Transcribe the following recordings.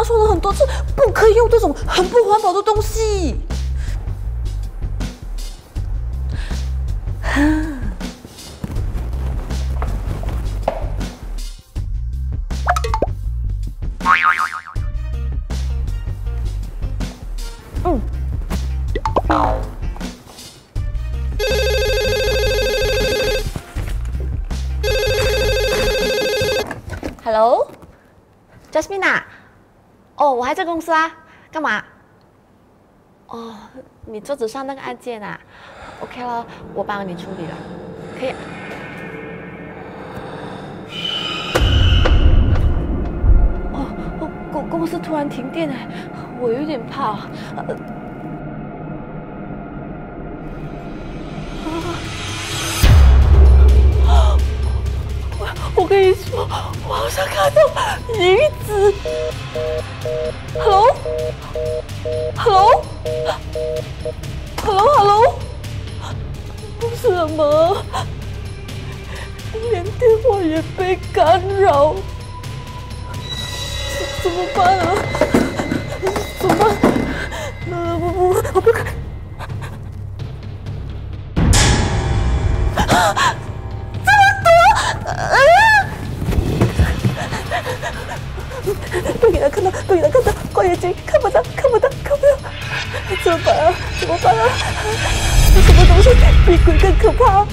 说了很多次，不可以用这种很不环保的东西。Hello，Jasmine 啊，哦，我还在公司啊，干嘛？哦，你桌子上那个案件啊 ，OK 了，我帮你处理了，可以。公司突然停电哎，我有点怕。我跟你说，我好像看到影子。Hello，什么？连电话也被干扰，怎么办啊？怎么办？我不敢。被给他看到，关眼睛，看不到，怎么办啊？什么东西比鬼更可怕？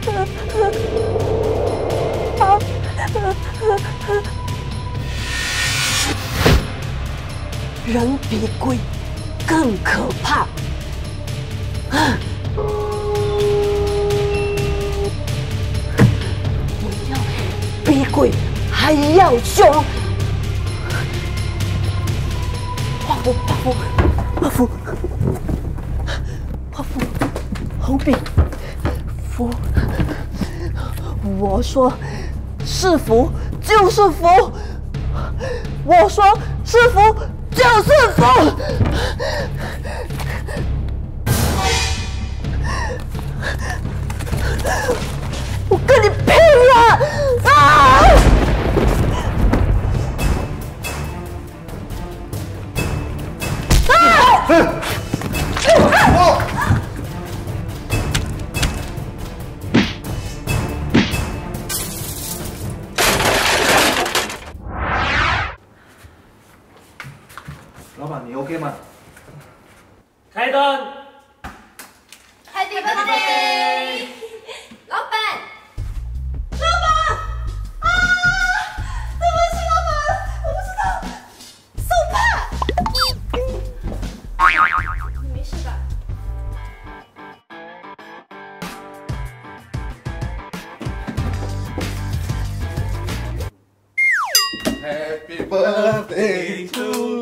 人比鬼更可怕。我要比鬼还要凶。画符，红笔符，我说是符就是符，我说是符就是符。我跟你拼了！啊！ 老板，你 OK 吗？ 开灯。 Happy birthday， 老板啊！对不起，老板，我不知道，手帕。你没事吧 ？Happy birthday to